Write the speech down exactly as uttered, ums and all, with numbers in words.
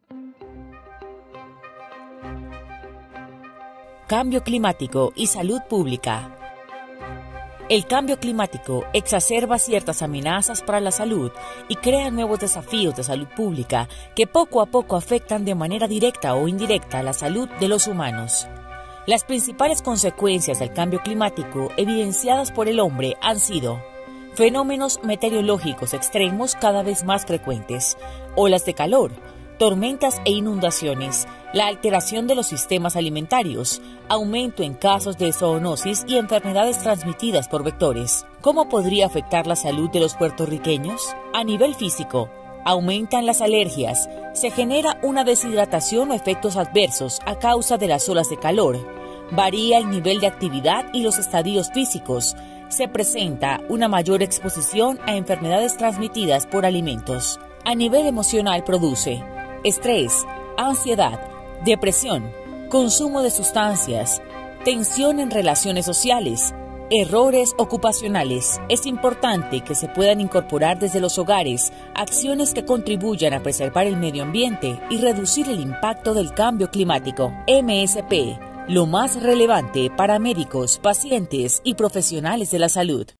Cambio climático y salud pública. El cambio climático exacerba ciertas amenazas para la salud y crea nuevos desafíos de salud pública que poco a poco afectan de manera directa o indirecta la salud de los humanos. Las principales consecuencias del cambio climático evidenciadas por el hombre han sido fenómenos meteorológicos extremos cada vez más frecuentes, olas de calor, tormentas e inundaciones, la alteración de los sistemas alimentarios, aumento en casos de zoonosis y enfermedades transmitidas por vectores. ¿Cómo podría afectar la salud de los puertorriqueños? A nivel físico, aumentan las alergias, se genera una deshidratación o efectos adversos a causa de las olas de calor, varía el nivel de actividad y los estadios físicos, se presenta una mayor exposición a enfermedades transmitidas por alimentos. A nivel emocional produce estrés, ansiedad, depresión, consumo de sustancias, tensión en relaciones sociales, errores ocupacionales. Es importante que se puedan incorporar desde los hogares acciones que contribuyan a preservar el medio ambiente y reducir el impacto del cambio climático. M S P, lo más relevante para médicos, pacientes y profesionales de la salud.